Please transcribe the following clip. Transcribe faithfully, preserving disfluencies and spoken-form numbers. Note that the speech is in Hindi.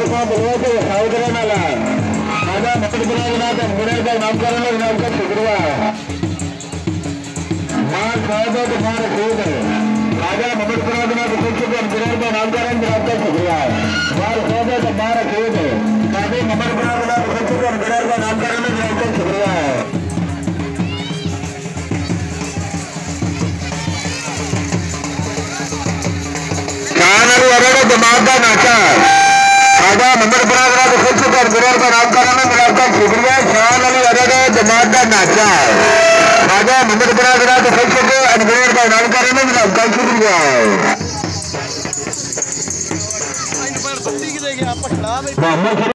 का बोलवा के खाओ करे नाला आजा मत बना बना के मुड़े का नाम करने नाम का शुक्रवा मां खाओ तो मार खूब है आजा मत बना बना के कुछ के मुड़े का नाम करने नाम का शुक्रवा मार खाओ तो मार खूब है काबे मत बना बना के कुछ के मुड़े का नाम करने नाम का शुक्रवा कानल वरड़े दिमाग का नाचा आजा मंदिर बना बना के खुद कर गुरर का नाम करने में आपका शुक्रिया शान अली वरड़े दिमाग का नाचा आजा मंदिर बना बना के खुद को अनगुरर का नाम करने में आपका शुक्रिया मोहम्मद